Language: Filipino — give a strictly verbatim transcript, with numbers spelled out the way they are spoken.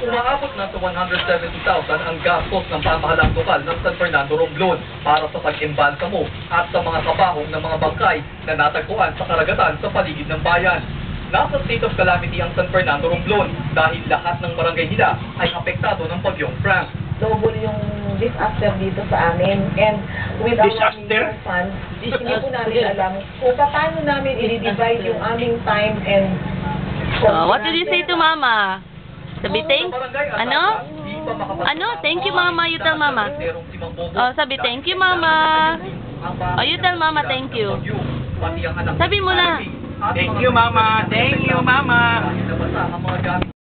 Umaabot na sa one hundred seventy thousand ang gastos ng pamahalang lokal ng San Fernando Romblon para sa pag-imbalsamo at sa mga kabahong ng mga bangkay na natagpuan sa karagatan sa paligid ng bayan. Nasa state of calamity ang San Fernando Romblon dahil lahat ng barangay nila ay apektado ng bagyong Frank. Double yung disaster dito sa amin. And with our Disaster? major funds, hindi po namin alam kung paano namin i-divide yung aming time and... Oh, what did you say to Mama? Sabi, thank, ano? Ano? Thank you, Mama. You tell Mama. Oh, sabi, thank you, Mama. Oh, you tell Mama, thank you. Sabi mo na. Thank you, Mama. Thank you, Mama.